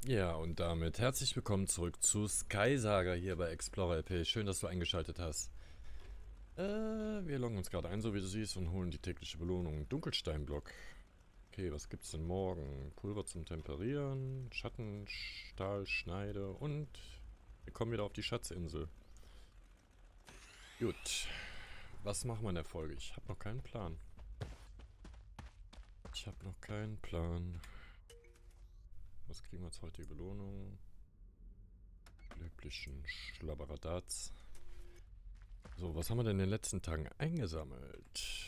Ja, und damit herzlich willkommen zurück zu Sky Saga hier bei Explorer LP. Schön, dass du eingeschaltet hast. Wir loggen uns gerade ein, so wie du siehst, und holen die tägliche Belohnung. Dunkelsteinblock. Okay, was gibt's denn morgen? Pulver zum Temperieren, Schatten, Stahl, Schneide und wir kommen wieder auf die Schatzinsel. Gut, was machen wir in der Folge? Ich habe noch keinen Plan. Was kriegen wir als heutige Belohnung? Glücklichen Schlabberadats. So, was haben wir denn in den letzten Tagen eingesammelt?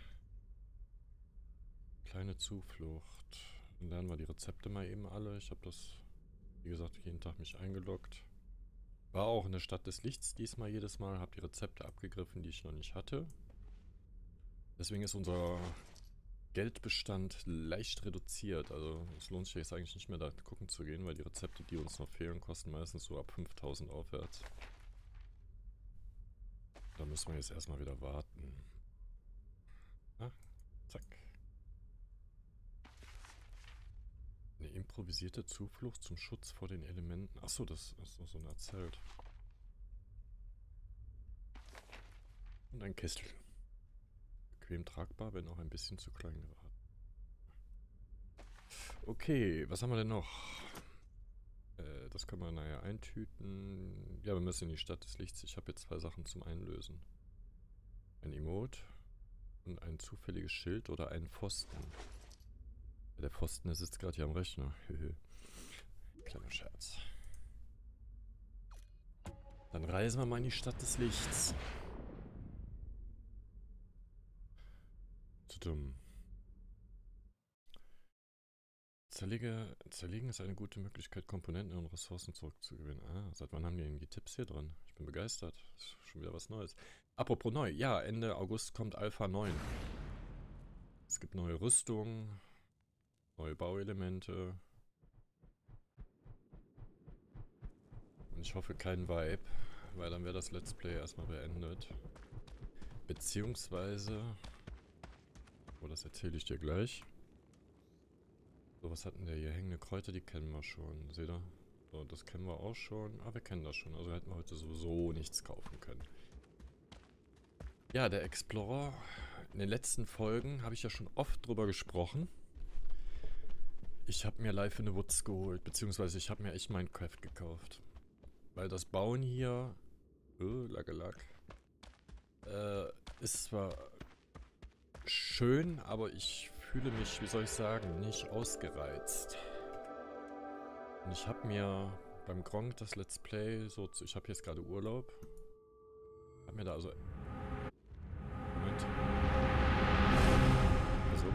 Kleine Zuflucht. Dann lernen wir die Rezepte mal eben alle. Ich habe das, wie gesagt, jeden Tag mich eingeloggt. War auch in der Stadt des Lichts diesmal jedes Mal. Habe die Rezepte abgegriffen, die ich noch nicht hatte. Deswegen ist unser Geldbestand leicht reduziert. Also es lohnt sich jetzt eigentlich nicht mehr da gucken zu gehen, weil die Rezepte, die uns noch fehlen, kosten meistens so ab 5000 aufwärts. Da müssen wir jetzt erstmal wieder warten. Ah, zack. Eine improvisierte Zuflucht zum Schutz vor den Elementen. Achso, das ist noch so ein Zelt. Und ein Kessel. Bequem tragbar, wenn auch ein bisschen zu klein geraten. Okay, was haben wir denn noch? Das können wir nachher eintüten. Ja, wir müssen in die Stadt des Lichts. Ich habe jetzt zwei Sachen zum Einlösen. Ein Emote und ein zufälliges Schild oder einen Pfosten. Der Pfosten, der sitzt gerade hier am Rechner. Kleiner Scherz. Dann reisen wir mal in die Stadt des Lichts. Tudum. Zerlegen ist eine gute Möglichkeit, Komponenten und Ressourcen zurückzugewinnen. Ah, seit wann haben die denn die Tipps hier drin? Ich bin begeistert. Das ist schon wieder was Neues. Apropos neu. Ja, Ende August kommt Alpha 9. Es gibt neue Rüstungen, neue Bauelemente. Und ich hoffe kein Vibe, weil dann wäre das Let's Play erstmal beendet. Beziehungsweise... Oh, das erzähle ich dir gleich. So, was hatten der hier? Hängende Kräuter, die kennen wir schon. Seht ihr? So, das kennen wir auch schon. Ah, wir kennen das schon. Also hätten wir heute sowieso nichts kaufen können. Ja, der Explorer. In den letzten Folgen habe ich ja schon oft drüber gesprochen. Ich habe mir Life in the Woods geholt. Beziehungsweise ich habe mir echt Minecraft gekauft. Weil das Bauen hier... Lacke. Ist zwar schön, aber ich fühle mich, wie soll ich sagen, nicht ausgereizt. Und ich habe mir beim Gronkh das Let's Play so, ich habe jetzt gerade Urlaub. Hab mir da also... Moment. Also...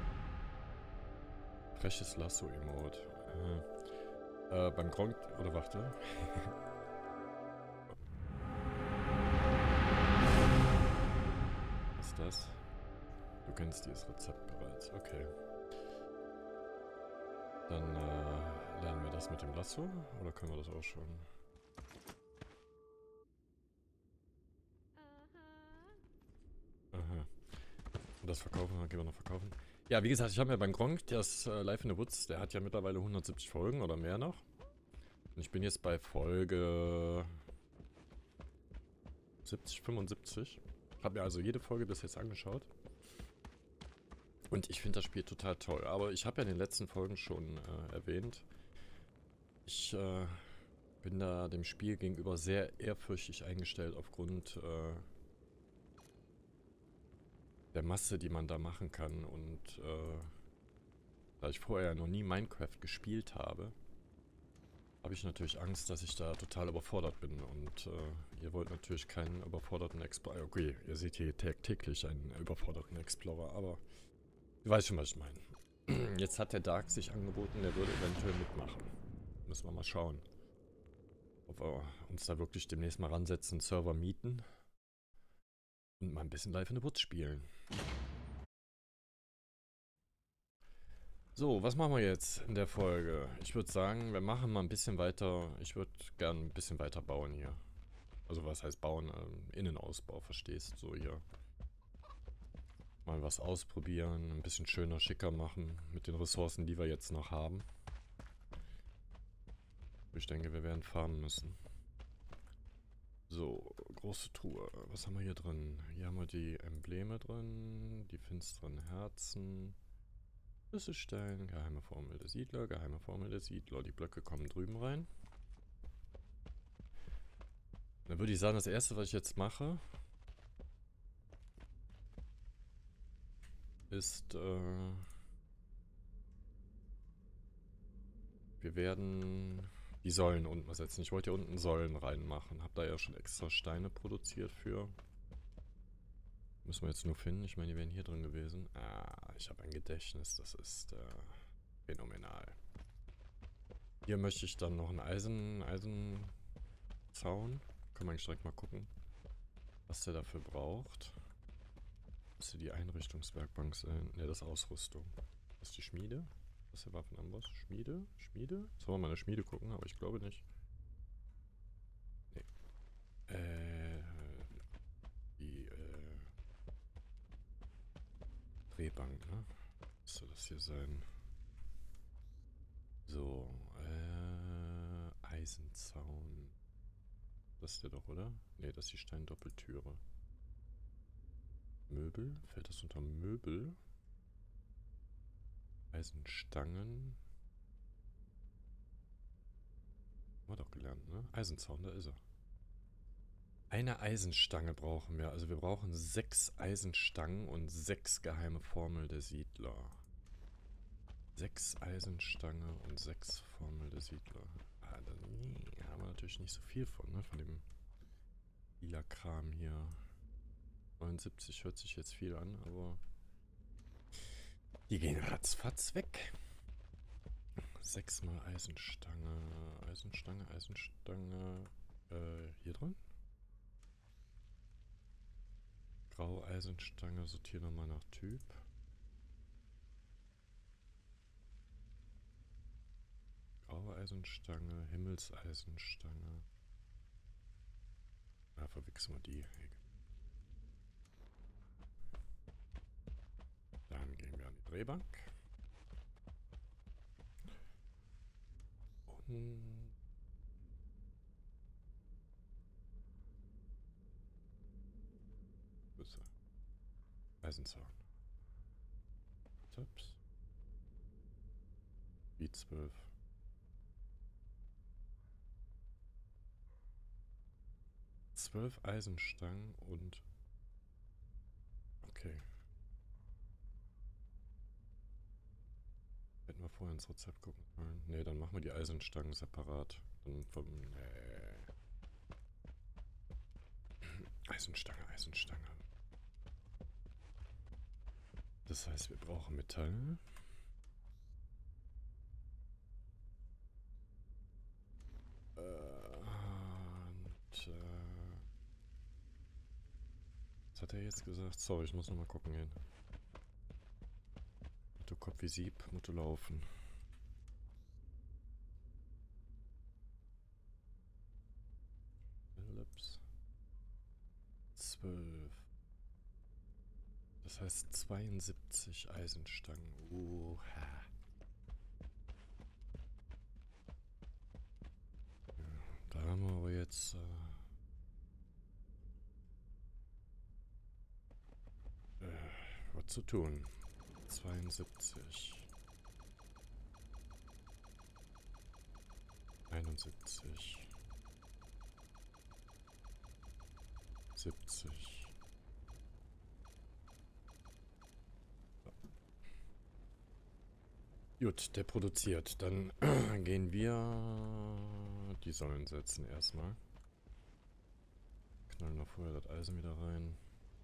Freches Lasso-Emote. Beim Gronkh... Oder warte. Was ist das? Du kennst dieses Rezept bereits. Okay. Dann lernen wir das mit dem Lasso. Oder können wir das auch schon? Aha. Und das verkaufen, gehen wir noch verkaufen. Ja, wie gesagt, ich habe mir beim Gronkh das Life in the Woods, der hat ja mittlerweile 170 Folgen oder mehr noch. Und ich bin jetzt bei Folge 70, 75. Habe mir also jede Folge bis jetzt angeschaut. Und ich finde das Spiel total toll. Aber ich habe ja in den letzten Folgen schon erwähnt, ich bin da dem Spiel gegenüber sehr ehrfürchtig eingestellt aufgrund der Masse, die man da machen kann. Und da ich vorher noch nie Minecraft gespielt habe, habe ich natürlich Angst, dass ich da total überfordert bin. Und ihr wollt natürlich keinen überforderten Explorer. Okay, ihr seht hier täglich einen überforderten Explorer, aber ihr weißt schon, was ich meine. Jetzt hat der Dark sich angeboten, der würde eventuell mitmachen. Müssen wir mal schauen, ob wir uns da wirklich demnächst mal ransetzen, Server mieten und mal ein bisschen Live in the Woods spielen. So, was machen wir jetzt in der Folge? Ich würde sagen, wir machen mal ein bisschen weiter. Ich würde gern ein bisschen weiter bauen hier. Also was heißt bauen? Innenausbau, verstehst du, so hier. Mal was ausprobieren, ein bisschen schöner, schicker machen mit den Ressourcen, die wir jetzt noch haben. Ich denke, wir werden farmen müssen. So, große Truhe. Was haben wir hier drin? Hier haben wir die Embleme drin, die finsteren Herzen, Schlüsselstein, geheime Formel der Siedler, geheime Formel der Siedler. Die Blöcke kommen drüben rein. Dann würde ich sagen, das erste, was ich jetzt mache, ist, wir werden die Säulen unten ersetzen. Ich wollte hier unten Säulen reinmachen. Hab da ja schon extra Steine produziert für. Müssen wir jetzt nur finden. Ich meine, die wären hier drin gewesen. Ah, ich habe ein Gedächtnis. Das ist phänomenal. Hier möchte ich dann noch einen Eisenzaun. Kann man direkt mal gucken, was der dafür braucht. Müsste die Einrichtungswerkbank sein. Ne, das ist Ausrüstung. Das ist die Schmiede. Das ist der Waffenamboss. Schmiede? Schmiede? Sollen wir mal in der Schmiede gucken, aber ich glaube nicht. Nee. Die, Drehbank, ne? Müsste das hier sein. So, Eisenzaun. Das ist der doch, oder? Ne, das ist die Steindoppeltüre. Möbel? Fällt das unter Möbel? Eisenstangen. Haben wir doch gelernt, ne? Eisenzaun, da ist er. Eine Eisenstange brauchen wir. Also wir brauchen 6 Eisenstangen und 6 geheime Formel der Siedler. 6 Eisenstange und 6 Formel der Siedler. Ah, da haben wir natürlich nicht so viel von, ne? Von dem lila Kram hier. 79 hört sich jetzt viel an, aber die gehen ratzfatz weg. 6 mal Eisenstange. Eisenstange, Eisenstange. Hier drin? Grau Eisenstange, sortiere nochmal nach Typ. Graue Eisenstange, Himmelseisenstange. Ja, verwechseln wir die. Dann gehen wir an die Drehbank. Und Eisenzaun. Ups. B12. Zwölf Eisenstangen und... Okay. Hätten wir vorher ins Rezept gucken sollen. Ne, dann machen wir die Eisenstangen separat. Dann vom... Eisenstange, Eisenstange. Das heißt, wir brauchen Metall. Was hat er jetzt gesagt? Sorry, ich muss nochmal gucken gehen. Motto Kopf wie Sieb, Motto laufen. Philips. 12. Das heißt 72 Eisenstangen. Oha. Ja, da haben wir aber jetzt... was zu tun. 72. 71. 70. Gut, der produziert. Dann gehen wir die Säulen setzen erstmal. Knallen noch vorher das Eisen wieder rein.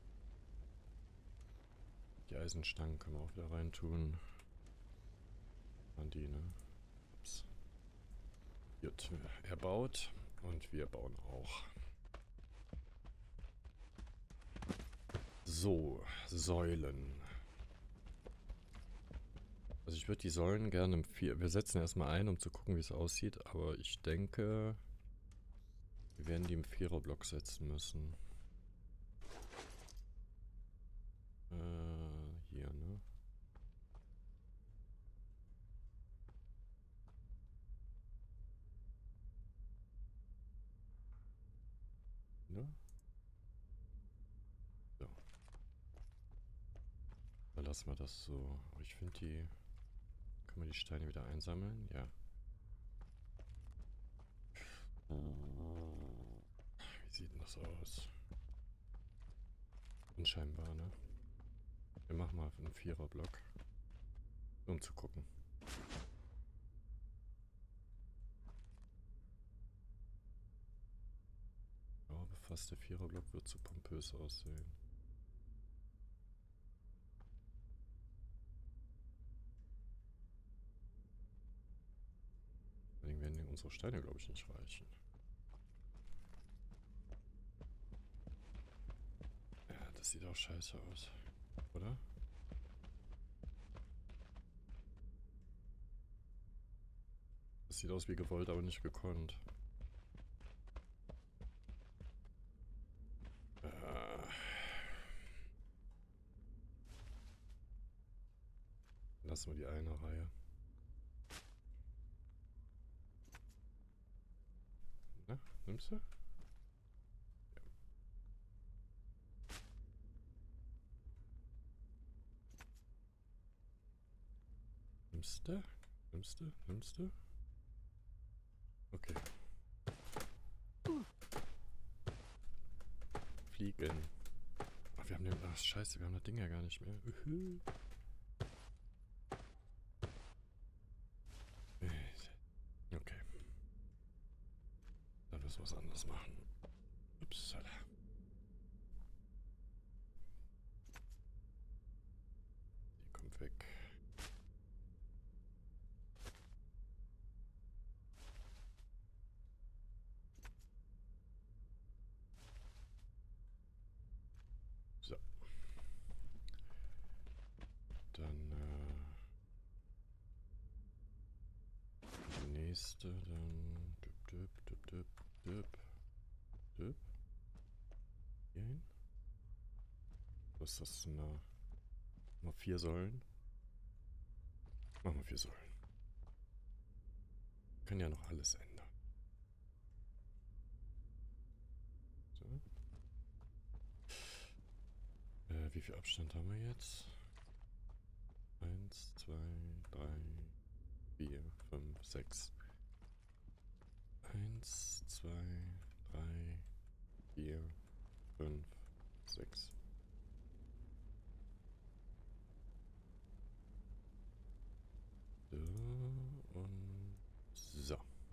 Die Eisenstangen können wir auch wieder rein tun. An die, ne? Ups. Gut, er baut und wir bauen auch. So, Säulen. Also ich würde die Säulen gerne im 4... Wir setzen erstmal ein, um zu gucken, wie es aussieht. Aber ich denke, wir werden die im 4er-Block setzen müssen. Hier, ne? lassen wir das so. Aber ich finde die... Können wir die Steine wieder einsammeln? Ja. Wie sieht denn das aus? Unscheinbar, ne? Wir machen mal einen Viererblock. Um zu gucken. Ich glaube fast der Viererblock wird zu pompös aussehen. Deswegen werden unsere Steine, glaube ich, nicht reichen. Ja, das sieht auch scheiße aus. Oder? Das sieht aus wie gewollt, aber nicht gekonnt. Lassen wir die eine Reihe. Na, nimmst du? Ja. Nimmst du? Nimmst du? Nimmst du? Okay. Fliegen. Ach, wir haben den... Ach, scheiße, wir haben das Ding ja gar nicht mehr. Okay. Dann müssen wir was anderes machen. Upsala. Die kommt weg. So. Dann die nächste, dann hier hin. Was ist das denn? Mal 4 Säulen. Machen wir 4 Säulen. Wir können ja noch alles ändern. So. Wie viel Abstand haben wir jetzt? 1, 2, 3, 4, 5, 6. 1, 2, 3, 4, 5, 6. So und so.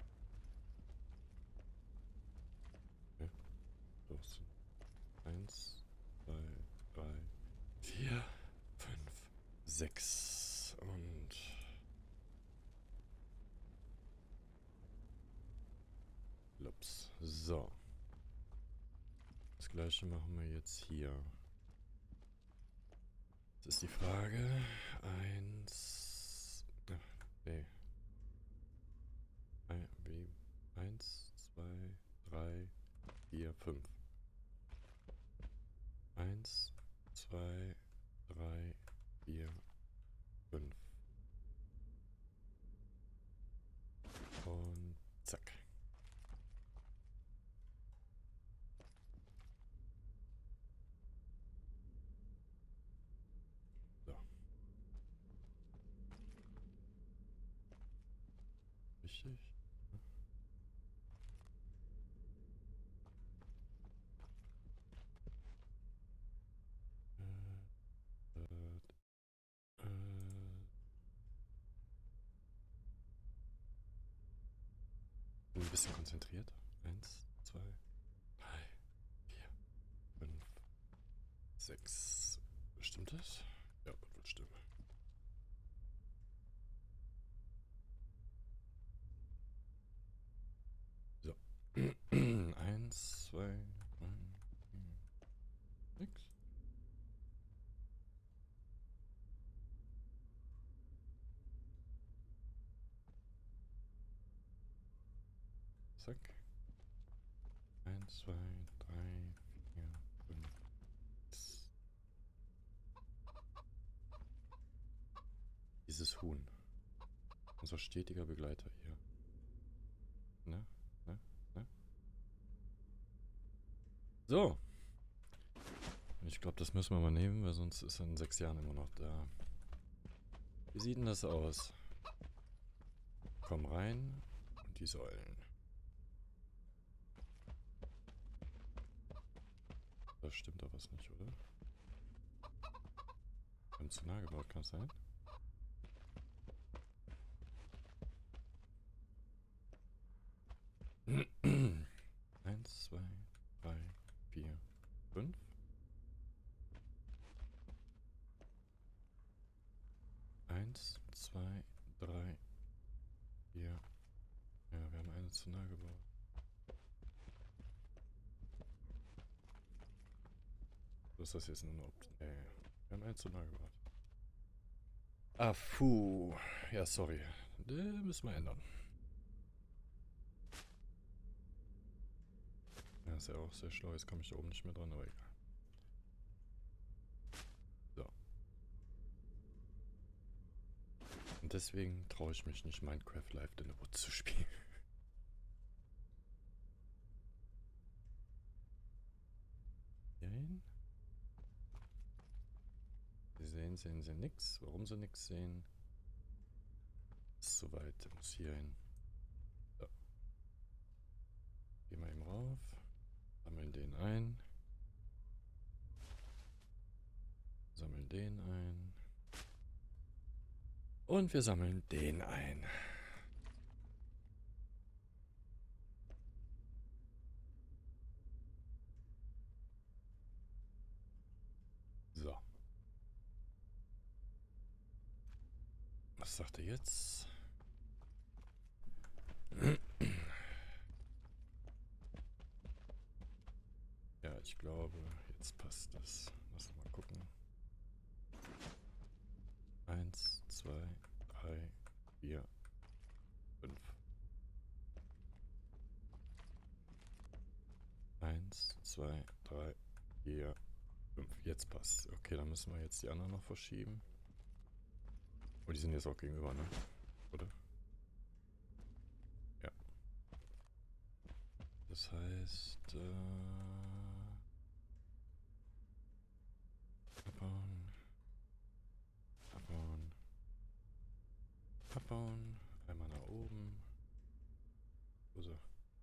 Okay. Los. 1, 2, 3, 4, 5, 6 und Lups. So. Das gleiche machen wir jetzt hier. Jetzt ist die Frage. 1. Nee. 1, 2, 3, 4, 5. 1, 2, 3, 4, 5. Und zack. So. Richtig. Bin ein bisschen konzentriert. 1, 2, 3, 4, 5, 6. Stimmt das? Ja, das wird stimmen. So. 1, 2, 3, 4, 6. Zack. 1, 2, 3, 4, 5. Dieses Huhn. Unser stetiger Begleiter hier. Ne? Ne? Ne? So. Ich glaube, das müssen wir mal nehmen, weil sonst ist er in 6 Jahren immer noch da. Wie sieht denn das aus? Komm rein und die Säulen. Da stimmt doch was nicht, oder? Wir haben zu nah gebaut, kann es sein? Eins, zwei, drei, vier, fünf. Eins, zwei, drei, vier. Ja, wir haben eine zu nah gebaut. Was ist das jetzt nur eine Option? Wir haben eine zu nah gebaut. Ah, puh. Ja, sorry. Das müssen wir ändern. Ja, ist ja auch sehr schlau. Jetzt komme ich da oben nicht mehr dran, aber egal. So. Und deswegen traue ich mich nicht, Minecraft Live in the Woods zu spielen. Hier hin. Sehen sie nix. Warum sie nix sehen? Ist zu weit. Muss hier hin. So. Gehen wir eben rauf. Sammeln den ein. Sammeln den ein. Und wir sammeln den ein. So. Was sagt er jetzt? Ja, ich glaube, jetzt passt das. Lass mal gucken. 1, 2, 3, 4, 5. 1, 2, 3, 4, 5. Jetzt passt. Okay, dann müssen wir jetzt die anderen noch verschieben. Oh, die sind jetzt auch gegenüber, ne? Oder? Ja. Das heißt, abbauen. Abbauen. Abbauen. Einmal nach oben. Wo ist er?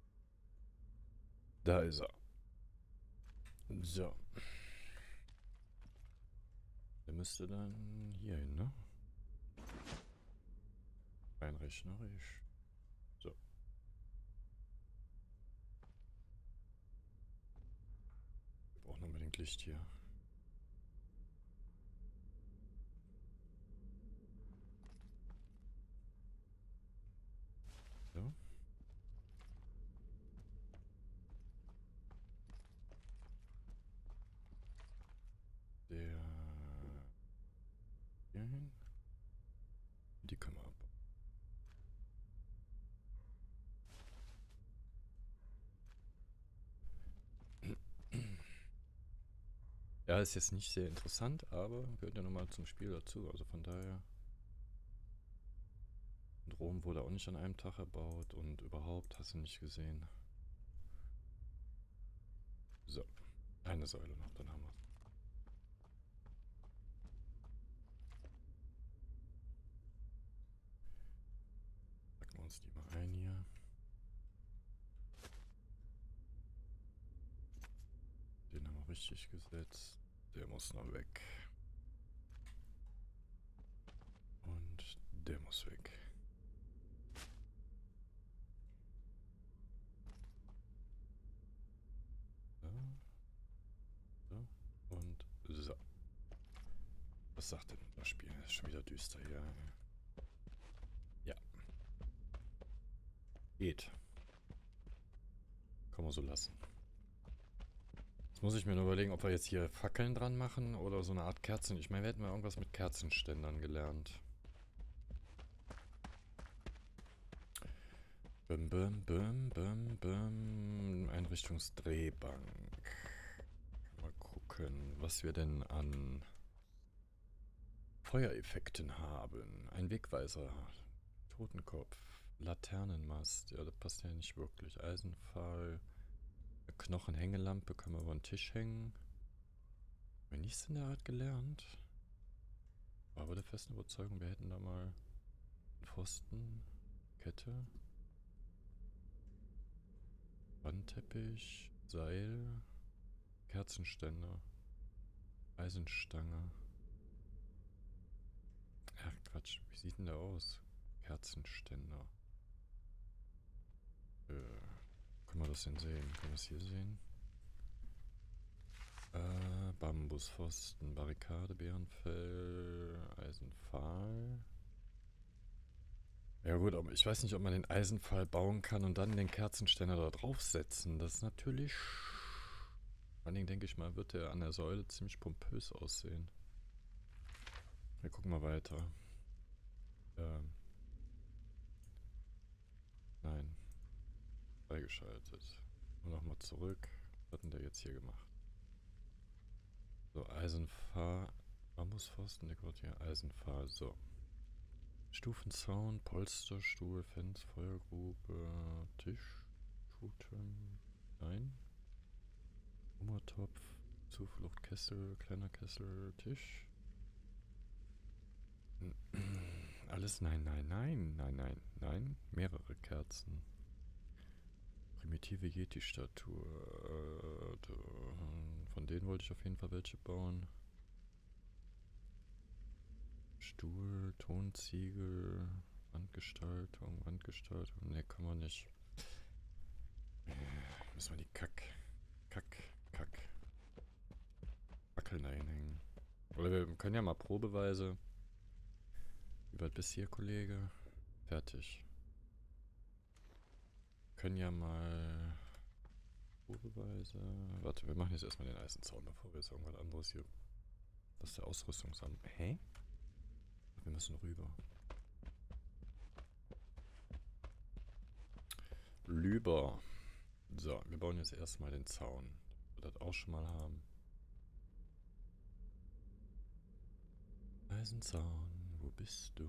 Da ist er. So. Der müsste dann hier hin, ne? Rein rechnerisch. So. Wir brauchen unbedingt Licht hier. So. Der hier hin. Die können wir abbauen. Ja, ist jetzt nicht sehr interessant, aber gehört ja nochmal zum Spiel dazu. Also von daher. Und Rom wurde auch nicht an einem Tag erbaut und überhaupt hast du nicht gesehen. So. Eine Säule noch, dann haben wir es. Packen wir uns die mal ein hier. Den haben wir richtig gesetzt. Der muss noch weg. Und der muss weg. So. So. Und so. Was sagt denn das Spiel? Das ist schon wieder düster hier. Ja. Geht. Kann man so lassen. Jetzt muss ich mir nur überlegen, ob wir jetzt hier Fackeln dran machen oder so eine Art Kerzen. Ich meine, wir hätten mal irgendwas mit Kerzenständern gelernt. Bim, bim, bim, bim, bim. Einrichtungsdrehbank. Mal gucken, was wir denn an Feuereffekten haben. Ein Wegweiser. Totenkopf. Laternenmast. Ja, das passt ja nicht wirklich. Eisenpfahl. Eine Knochenhängelampe können wir über den Tisch hängen. wir nichts in der Art gelernt. War aber der festen Überzeugung, wir hätten da mal einen Pfosten, Kette, Wandteppich, Seil, Kerzenständer, Eisenstange. Ach Quatsch, wie sieht denn der aus? Kerzenständer. Können wir das denn sehen? Können wir das hier sehen? Bambuspfosten, Barrikade, Bärenfell, Eisenpfahl. Ja gut, aber ich weiß nicht, ob man den Eisenpfahl bauen kann und dann den Kerzenständer da draufsetzen. Das ist natürlich... Vor allen Dingen denke ich mal, wird der an der Säule ziemlich pompös aussehen. Wir gucken mal weiter. Nein. Freigeschaltet. Und nochmal zurück. Was hat denn der jetzt hier gemacht? So, Eisenpfahl. Bambuspfosten, dekoriert Eisenpfahl. So. Stufenzaun, Polsterstuhl, Fenster, Feuergrube, Tisch, Schuhturm. Nein. Hummertopf, Zufluchtkessel, kleiner Kessel, Tisch. Alles nein, nein, nein, nein, nein, nein. Mehrere Kerzen. Primitive Yeti-Statue. Von denen wollte ich auf jeden Fall welche bauen. Stuhl, Tonziegel, Wandgestaltung. Ne, kann man nicht. Müssen wir die Fackeln einhängen. Oder wir können ja mal probeweise. Wie weit bist du hier, Kollege? Fertig. Können ja mal probeweise. Warte, wir machen jetzt erstmal den Eisenzaun, bevor wir jetzt irgendwas anderes hier. Das ist der Ausrüstungsamt. Hä? Wir müssen rüber. Lüber. So, wir bauen jetzt erstmal den Zaun. Wir das auch schon mal haben. Eisenzaun, wo bist du?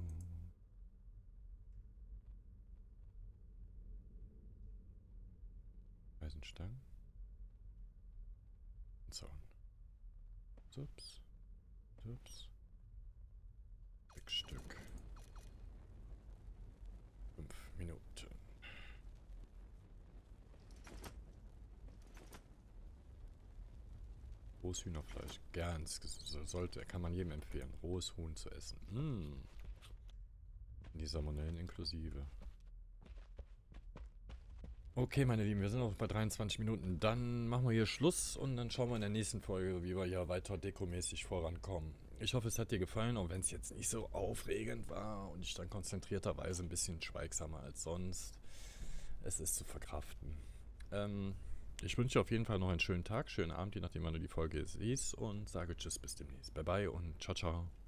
Eisenstangen. Zaun. Ups. 6 Stück. 5 Minuten. Rohes Hühnerfleisch. Ganz. Kann man jedem empfehlen. Rohes Huhn zu essen. Die Salmonellen inklusive. Okay, meine Lieben, wir sind noch bei 23 Minuten. Dann machen wir hier Schluss und dann schauen wir in der nächsten Folge, wie wir hier weiter dekomäßig vorankommen. Ich hoffe, es hat dir gefallen, auch wenn es jetzt nicht so aufregend war und ich dann konzentrierterweise ein bisschen schweigsamer als sonst. Es ist zu verkraften. Ich wünsche dir auf jeden Fall noch einen schönen Tag, schönen Abend, je nachdem, wann du die Folge siehst und sage Tschüss, bis demnächst. Bye bye und ciao, ciao.